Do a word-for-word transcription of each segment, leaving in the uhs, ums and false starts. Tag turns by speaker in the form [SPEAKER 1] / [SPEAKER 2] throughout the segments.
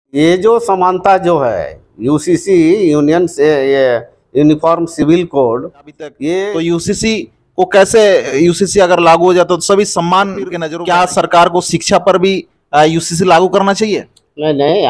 [SPEAKER 1] ये जो समानता जो है यूसीसी यूनियन से ये यूनिफॉर्म सिविल कोड
[SPEAKER 2] अभी तक
[SPEAKER 1] ये
[SPEAKER 2] तो यूसीसी को कैसे, यूसीसी अगर लागू हो जाता तो सभी सम्मान के नजरों, क्या सरकार को शिक्षा पर भी यूसीसी लागू करना चाहिए?
[SPEAKER 1] नहीं नहीं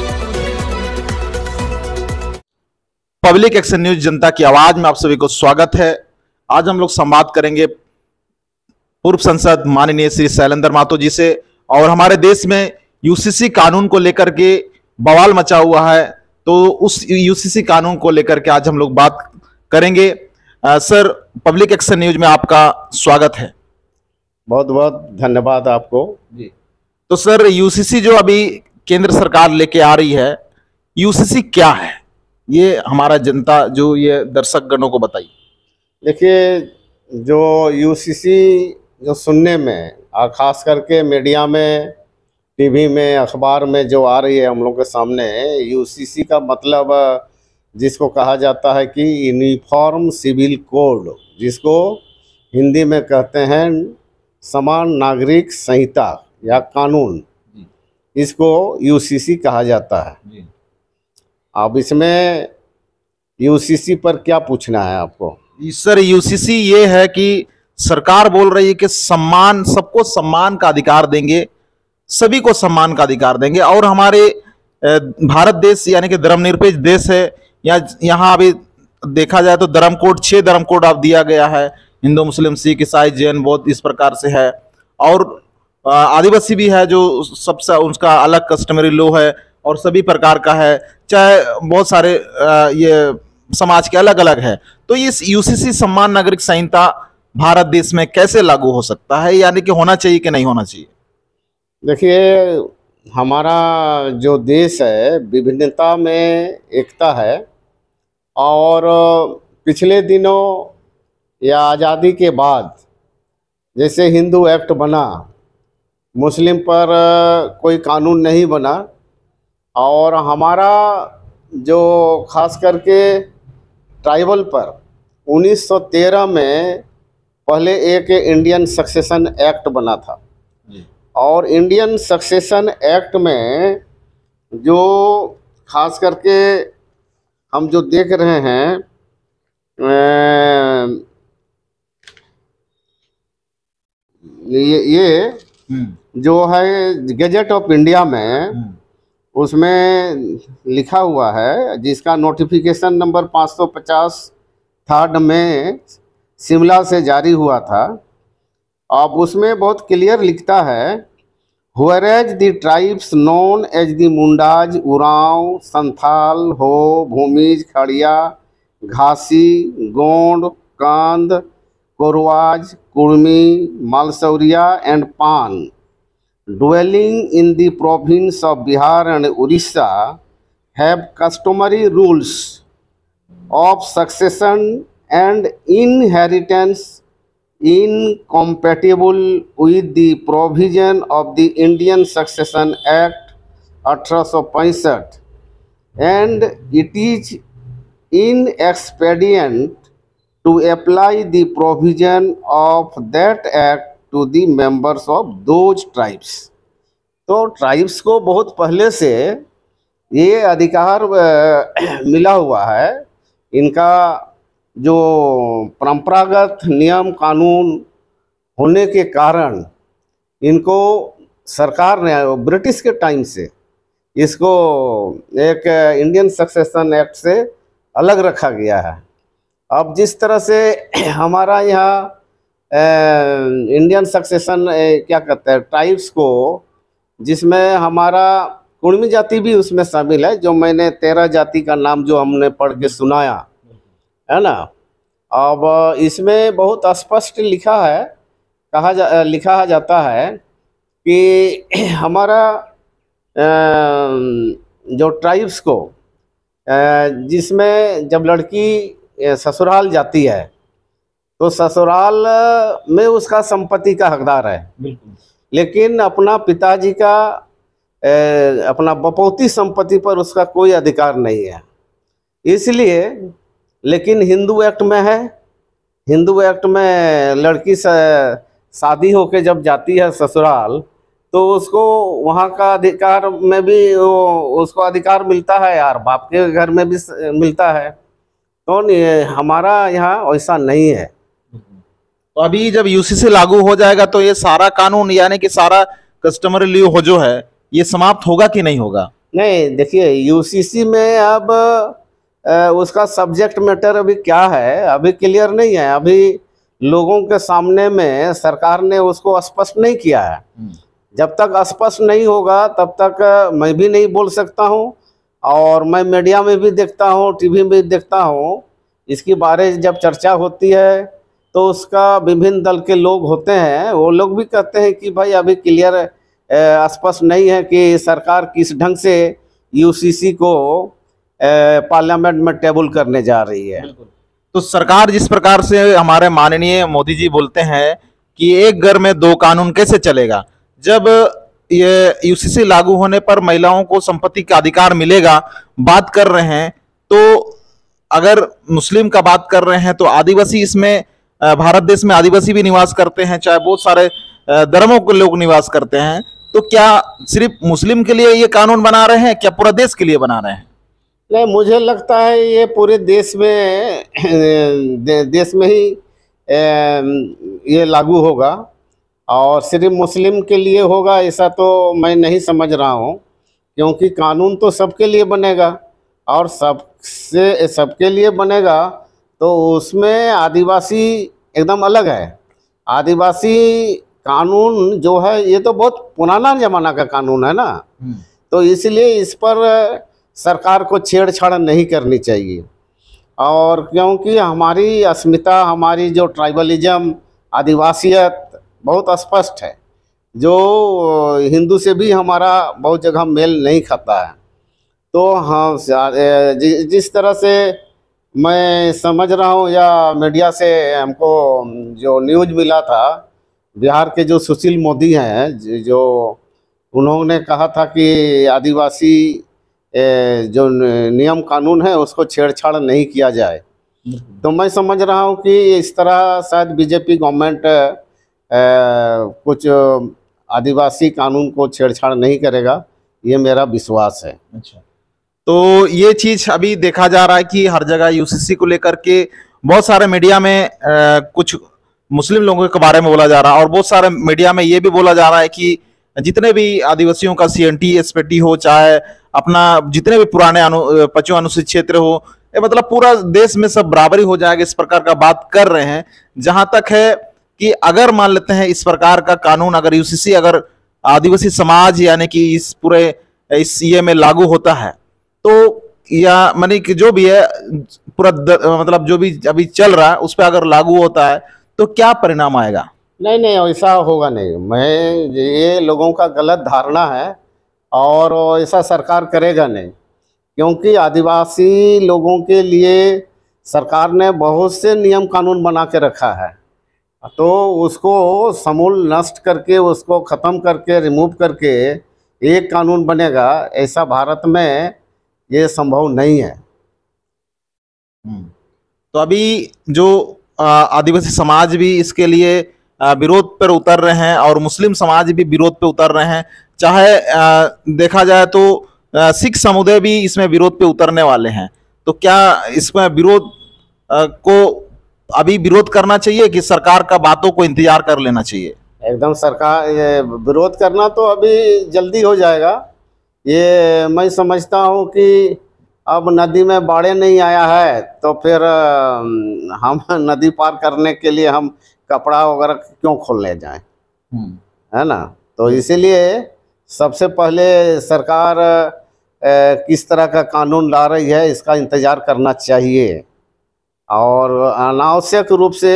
[SPEAKER 2] पब्लिक एक्शन न्यूज जनता की आवाज में आप सभी को स्वागत है। आज हम लोग संवाद करेंगे पूर्व सांसद माननीय श्री शैलेंद्र महतो जी से, और हमारे देश में यूसीसी कानून को लेकर के बवाल मचा हुआ है, तो उस यूसीसी कानून को लेकर के आज हम लोग बात करेंगे। आ, सर, पब्लिक एक्शन न्यूज में आपका स्वागत है।
[SPEAKER 1] बहुत बहुत धन्यवाद आपको जी।
[SPEAKER 2] तो सर, यूसीसी जो अभी केंद्र सरकार लेके आ रही है, यूसीसी क्या है, ये हमारा जनता जो ये दर्शक गणों को बताइए।
[SPEAKER 1] देखिए, जो यूसीसी जो सुनने में और ख़ास करके मीडिया में, टीवी में, अखबार में जो आ रही है हम लोग के सामने, यूसीसी का मतलब जिसको कहा जाता है कि यूनिफॉर्म सिविल कोड, जिसको हिंदी में कहते हैं समान नागरिक संहिता या कानून, इसको यूसीसी कहा जाता है। अब इसमें यूसीसी पर क्या पूछना है आपको?
[SPEAKER 2] सर, यूसीसी ये है कि सरकार बोल रही है कि सम्मान, सबको सम्मान का अधिकार देंगे, सभी को सम्मान का अधिकार देंगे, और हमारे भारत देश यानी कि धर्मनिरपेक्ष देश है। या यहाँ अभी देखा जाए तो धर्म कोड, छह धर्म कोड अब दिया गया है, हिंदू, मुस्लिम, सिख, ईसाई, जैन, बौद्ध, इस प्रकार से है। और आदिवासी भी है जो सबसे, उसका अलग कस्टमरी लॉ है और सभी प्रकार का है, चाहे बहुत सारे ये समाज के अलग अलग है। तो इस यूसीसी सम्मान नागरिक संहिता भारत देश में कैसे लागू हो सकता है, यानी कि होना चाहिए कि नहीं होना चाहिए?
[SPEAKER 1] देखिए, हमारा जो देश है विभिन्नता में एकता है, और पिछले दिनों या आज़ादी के बाद जैसे हिंदू एक्ट बना, मुस्लिम पर कोई कानून नहीं बना, और हमारा जो खास करके ट्राइबल पर उन्नीस सौ तेरह में पहले एक इंडियन सक्सेशन एक्ट बना था। और इंडियन सक्सेशन एक्ट में जो खास करके हम जो देख रहे हैं, ये ये जो है गैजेट ऑफ इंडिया में, उसमें लिखा हुआ है, जिसका नोटिफिकेशन नंबर पाँच सौ पचास थर्ड में शिमला से जारी हुआ था। अब उसमें बहुत क्लियर लिखता है, whereas the tribes known as the Mundas, Oraon, Santhal, Ho, Bhumij, Kharia, Ghasi, Gond, Kand, Korwas, Kurmi, Malsauria and Pan dwelling in the province of Bihar and Orissa have customary rules of succession and inheritance incompatible with the provision of the Indian Succession Act अठारह सौ पैंसठ, and it is inexpedient to apply the provision of that act to the members of those tribes। तो tribes को बहुत पहले से ये अधिकार मिला हुआ है। इनका जो परंपरागत नियम कानून होने के कारण इनको सरकार ने ब्रिटिश के टाइम से इसको एक इंडियन सक्सेशन एक्ट से अलग रखा गया है। अब जिस तरह से हमारा यहाँ इंडियन सक्सेशन क्या कहते हैं, ट्राइब्स को, जिसमें हमारा कुर्मी जाति भी उसमें शामिल है, जो मैंने तेरह जाति का नाम जो हमने पढ़ के सुनाया है ना। अब इसमें बहुत स्पष्ट लिखा है, कहा जा लिखा जाता है कि हमारा जो ट्राइब्स को, जिसमें जब लड़की ससुराल जाती है तो ससुराल में उसका संपत्ति का हकदार है, बिल्कुल, लेकिन अपना पिताजी का अपना बपौती संपत्ति पर उसका कोई अधिकार नहीं है। इसलिए, लेकिन हिंदू एक्ट में है, हिंदू एक्ट में लड़की से शादी होके जब जाती है ससुराल तो उसको वहाँ का अधिकार में भी वो उसको अधिकार मिलता है यार, बाप के घर में भी स- मिलता है। तो नहीं, हमारा यहाँ वैसा नहीं है।
[SPEAKER 2] तो अभी जब यूसीसी लागू हो जाएगा तो ये सारा कानून यानी कि सारा कस्टमर लीव हो जो है ये समाप्त होगा कि नहीं होगा?
[SPEAKER 1] नहीं, देखिए यूसीसी में अब अ, उसका सब्जेक्ट मैटर अभी क्या है अभी क्लियर नहीं है। अभी लोगों के सामने में सरकार ने उसको स्पष्ट नहीं किया है। जब तक स्पष्ट नहीं होगा तब तक अ, मैं भी नहीं बोल सकता हूँ। और मैं मीडिया में भी देखता हूँ, टीवी में भी देखता हूँ, इसकी बारे जब चर्चा होती है तो उसका विभिन्न दल के लोग होते हैं, वो लोग भी कहते हैं कि भाई अभी क्लियर स्पष्ट नहीं है कि सरकार किस ढंग से यूसीसी को अ, पार्लियामेंट में टेबल करने जा रही है।
[SPEAKER 2] तो सरकार जिस प्रकार से हमारे माननीय मोदी जी बोलते हैं कि एक घर में दो कानून कैसे चलेगा, जब ये यूसीसी लागू होने पर महिलाओं को संपत्ति का अधिकार मिलेगा बात कर रहे हैं, तो अगर मुस्लिम का बात कर रहे हैं तो आदिवासी इसमें अ, भारत देश में आदिवासी भी निवास करते हैं, चाहे बहुत सारे अ, धर्मों के लोग निवास करते हैं। तो क्या सिर्फ मुस्लिम के लिए ये कानून बना रहे हैं, क्या पूरा देश के लिए बना रहे हैं?
[SPEAKER 1] नहीं, मुझे लगता है ये पूरे देश में दे, देश में ही अ, ये लागू होगा। और सिर्फ मुस्लिम के लिए होगा ऐसा तो मैं नहीं समझ रहा हूँ, क्योंकि कानून तो सबके लिए बनेगा और सबसे सबके लिए बनेगा। तो उसमें आदिवासी एकदम अलग है। आदिवासी कानून जो है ये तो बहुत पुराना जमाना का कानून है ना, तो इसलिए इस पर सरकार को छेड़छाड़ नहीं करनी चाहिए। और क्योंकि हमारी अस्मिता, हमारी जो ट्राइबलिज्म, आदिवासियत बहुत स्पष्ट है, जो हिंदू से भी हमारा बहुत जगह मेल नहीं खाता है। तो हाँ, जि, जिस तरह से मैं समझ रहा हूँ या मीडिया से हमको जो न्यूज़ मिला था, बिहार के जो सुशील मोदी हैं, जो उन्होंने कहा था कि आदिवासी ए, जो नियम कानून है उसको छेड़छाड़ नहीं किया जाए। तो मैं समझ रहा हूँ कि इस तरह शायद बीजेपी गवर्नमेंट कुछ आदिवासी कानून को छेड़छाड़ नहीं करेगा, ये मेरा विश्वास है।
[SPEAKER 2] अच्छा, तो ये चीज अभी देखा जा रहा है कि हर जगह यूसीसी को लेकर के बहुत सारे मीडिया में अ, कुछ मुस्लिम लोगों के बारे में बोला जा रहा है, और बहुत सारे मीडिया में ये भी बोला जा रहा है कि जितने भी आदिवासियों का सीएनटी एसपीटी हो, चाहे अपना जितने भी पुराने अनु पश्चिम अनुसूचित क्षेत्र हो, ये मतलब पूरा देश में सब बराबरी हो जाएगा, इस प्रकार का बात कर रहे हैं। जहां तक है कि अगर मान लेते हैं इस प्रकार का कानून, अगर यूसीसी अगर आदिवासी समाज यानी कि इस पूरे इस ये में लागू होता है, तो या मानी कि जो भी है पूरा द, मतलब जो भी अभी चल रहा है उस पर अगर लागू होता है तो क्या परिणाम आएगा?
[SPEAKER 1] नहीं नहीं, ऐसा होगा नहीं। मैं ये लोगों का गलत धारणा है और ऐसा सरकार करेगा नहीं, क्योंकि आदिवासी लोगों के लिए सरकार ने बहुत से नियम कानून बना के रखा है। तो उसको समूल नष्ट करके, उसको ख़त्म करके, रिमूव करके एक कानून बनेगा, ऐसा भारत में ये संभव नहीं है।
[SPEAKER 2] तो अभी जो आ, आदिवासी समाज भी इसके लिए आ, विरोध पर उतर रहे हैं और मुस्लिम समाज भी विरोध पे उतर रहे हैं। चाहे आ, देखा जाए तो आ, सिख समुदाय भी इसमें विरोध पे उतरने वाले हैं। तो क्या इसमें विरोध आ, को अभी विरोध करना चाहिए कि सरकार का बातों को इंतजार कर लेना चाहिए?
[SPEAKER 1] एकदम सरकार ये विरोध करना तो अभी जल्दी हो जाएगा। ये मैं समझता हूँ कि अब नदी में बाढ़ नहीं आया है तो फिर अ, हम नदी पार करने के लिए हम कपड़ा वगैरह क्यों खोलने जाएं, है ना। तो इसीलिए सबसे पहले सरकार अ, किस तरह का कानून ला रही है इसका इंतज़ार करना चाहिए, और अनावश्यक रूप से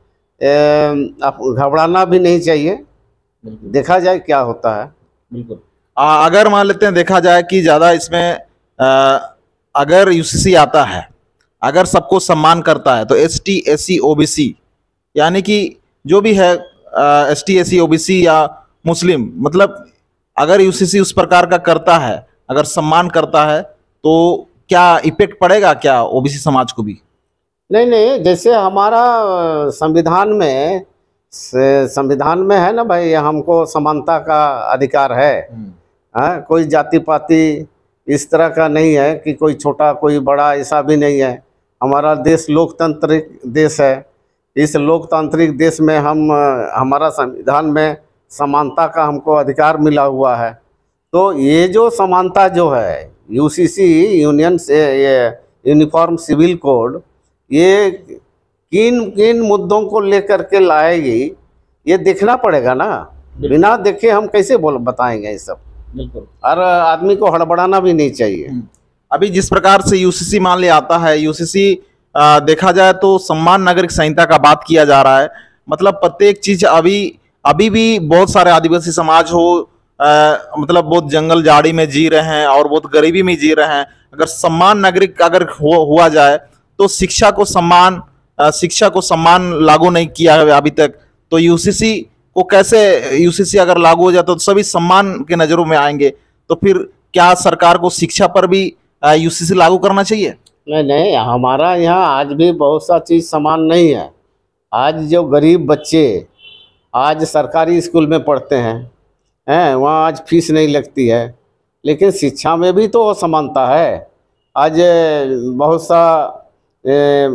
[SPEAKER 1] घबराना भी नहीं चाहिए। देखा जाए क्या होता है।
[SPEAKER 2] बिल्कुल। आ, अगर मान लेते हैं देखा जाए कि ज़्यादा इसमें आ, अगर यूसीसी आता है, अगर सबको सम्मान करता है, तो S T S C O B C यानी कि जो भी है S T S C O B C या मुस्लिम, मतलब अगर यूसीसी उस प्रकार का करता है, अगर सम्मान करता है, तो क्या इफेक्ट पड़ेगा क्या ओबीसी समाज को भी?
[SPEAKER 1] नहीं नहीं, जैसे हमारा संविधान में से संविधान में है ना भाई, हमको समानता का अधिकार है। हाँ, कोई जाति पाति इस तरह का नहीं है कि कोई छोटा कोई बड़ा, ऐसा भी नहीं है। हमारा देश लोकतांत्रिक देश है। इस लोकतांत्रिक देश में हम हमारा संविधान में समानता का हमको अधिकार मिला हुआ है। तो ये जो समानता जो है, यूसीसी यूनियन से ये यूनिफॉर्म सिविल कोड, ये किन किन मुद्दों को लेकर के लाएगी, ये देखना पड़ेगा ना। बिना देखे हम कैसे बोल बताएंगे ये सब।
[SPEAKER 2] बिल्कुल,
[SPEAKER 1] और आदमी को हड़बड़ाना भी नहीं चाहिए।
[SPEAKER 2] अभी जिस प्रकार से यूसीसी मान लिया आता है, यूसीसी देखा जाए तो सम्मान नागरिक संहिता का बात किया जा रहा है। मतलब प्रत्येक चीज अभी अभी भी बहुत सारे आदिवासी समाज हो आ, मतलब बहुत जंगल झाड़ी में जी रहे हैं और बहुत गरीबी में जी रहे हैं। अगर सम्मान नागरिक अगर हो, हुआ जाए तो शिक्षा को सम्मान शिक्षा को सम्मान लागू नहीं किया है अभी तक। तो यूसीसी को कैसे, यूसीसी अगर लागू हो जाए तो सभी सम्मान के नजरों में आएंगे। तो फिर क्या सरकार को शिक्षा पर भी यूसीसी लागू करना चाहिए?
[SPEAKER 1] नहीं नहीं, हमारा यहाँ आज भी बहुत सा चीज़ समान नहीं है। आज जो गरीब बच्चे आज सरकारी स्कूल में पढ़ते हैं हैं वहाँ आज फीस नहीं लगती है, लेकिन शिक्षा में भी तो असमानता है। आज बहुत सा ए,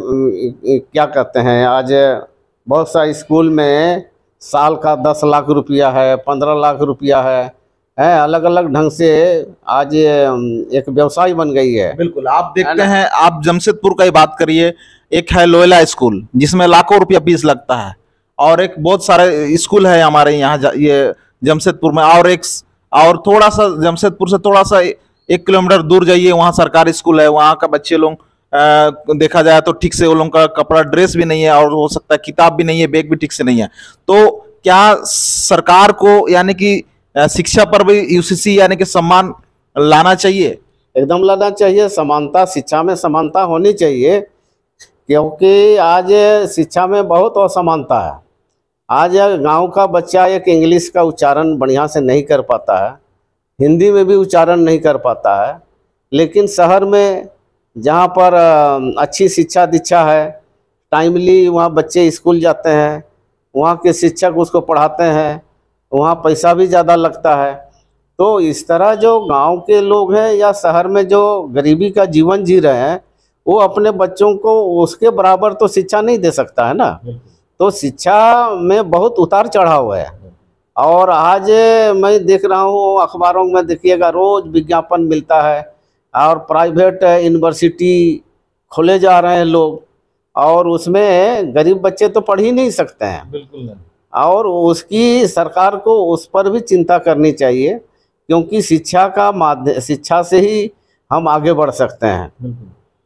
[SPEAKER 1] क्या कहते हैं, आज बहुत सा स्कूल में साल का दस लाख रुपया है, पंद्रह लाख रुपया है है अलग अलग ढंग से आज एक व्यवसाय बन गई है।
[SPEAKER 2] बिल्कुल, आप देखते हैं, आप जमशेदपुर का ही बात करिए, एक है लोयला स्कूल जिसमें लाखों रुपया फीस लगता है, और एक बहुत सारे स्कूल है हमारे यहाँ ये जमशेदपुर में, और एक और थोड़ा सा जमशेदपुर से थोड़ा सा एक किलोमीटर दूर जाइए, वहाँ सरकारी स्कूल है। वहाँ का बच्चे लोग देखा जाए तो ठीक से वो लोगों का कपड़ा ड्रेस भी नहीं है, और हो सकता है किताब भी नहीं है, बैग भी ठीक से नहीं है। तो क्या सरकार को यानी कि शिक्षा पर भी यूसीसी यानी कि सम्मान लाना चाहिए?
[SPEAKER 1] एकदम लाना चाहिए। समानता, शिक्षा में समानता होनी चाहिए, क्योंकि आज शिक्षा में बहुत असमानता है। आज गांव का बच्चा एक इंग्लिश का उच्चारण बढ़िया से नहीं कर पाता है, हिंदी में भी उच्चारण नहीं कर पाता है, लेकिन शहर में जहां पर अच्छी शिक्षा दीक्षा है, टाइमली वहाँ बच्चे स्कूल जाते हैं, वहाँ के शिक्षक उसको पढ़ाते हैं, वहाँ पैसा भी ज़्यादा लगता है। तो इस तरह जो गांव के लोग हैं या शहर में जो गरीबी का जीवन जी रहे हैं, वो अपने बच्चों को उसके बराबर तो शिक्षा नहीं दे सकता है ना। तो शिक्षा में बहुत उतार चढ़ाव है। और आज मैं देख रहा हूँ अखबारों में, देखिएगा रोज़ विज्ञापन मिलता है, और प्राइवेट यूनिवर्सिटी खोले जा रहे हैं लोग, और उसमें गरीब बच्चे तो पढ़ ही नहीं सकते हैं।
[SPEAKER 2] बिल्कुल नहीं। और
[SPEAKER 1] उसकी सरकार को उस पर भी चिंता करनी चाहिए, क्योंकि शिक्षा का माध्यम, शिक्षा से ही हम आगे बढ़ सकते हैं।
[SPEAKER 2] बिल्कुल।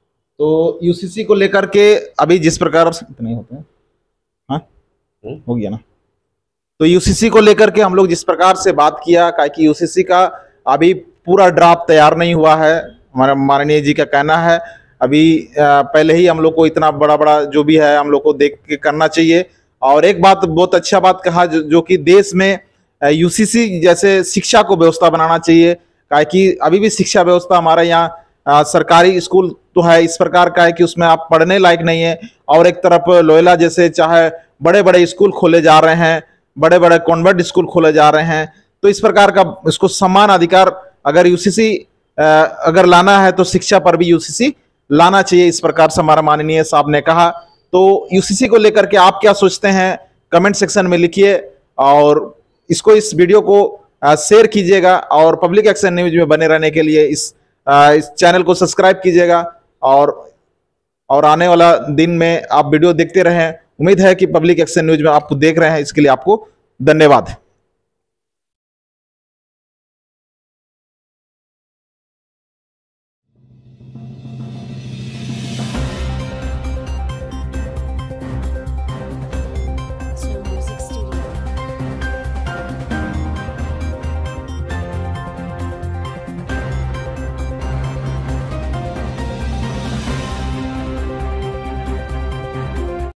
[SPEAKER 2] तो यूसीसी को लेकर के अभी जिस प्रकार से नहीं होते हैं, हाँ हो गया ना। तो यूसीसी को लेकर के हम लोग जिस प्रकार से बात किया, क्या कि यूसीसी का अभी पूरा ड्राफ्ट तैयार नहीं हुआ है, हमारा माननीय जी का कहना है। अभी पहले ही हम लोग को इतना बड़ा बड़ा जो भी है हम लोग को देख के करना चाहिए। और एक बात, बहुत अच्छा बात कहा, जो, जो कि देश में यूसीसी जैसे शिक्षा को व्यवस्था बनाना चाहिए, क्या कि अभी भी शिक्षा व्यवस्था हमारे यहाँ सरकारी स्कूल तो है इस प्रकार का है कि उसमें आप पढ़ने लायक नहीं है, और एक तरफ लोयला जैसे चाहे बड़े बड़े स्कूल खोले जा रहे हैं, बड़े बड़े कॉन्वेंट स्कूल खोले जा रहे हैं। तो इस प्रकार का इसको समान अधिकार अगर यूसीसी अगर लाना है तो शिक्षा पर भी यूसीसी लाना चाहिए, इस प्रकार से हमारा माननीय साहब ने कहा। तो यूसीसी को लेकर के आप क्या सोचते हैं, कमेंट सेक्शन में लिखिए, और इसको इस वीडियो को शेयर कीजिएगा, और पब्लिक एक्शन न्यूज में बने रहने के लिए इस इस चैनल को सब्सक्राइब कीजिएगा, और और आने वाला दिन में आप वीडियो देखते रहें। उम्मीद है कि पब्लिक एक्शन न्यूज में आप देख रहे हैं, इसके लिए आपको धन्यवाद।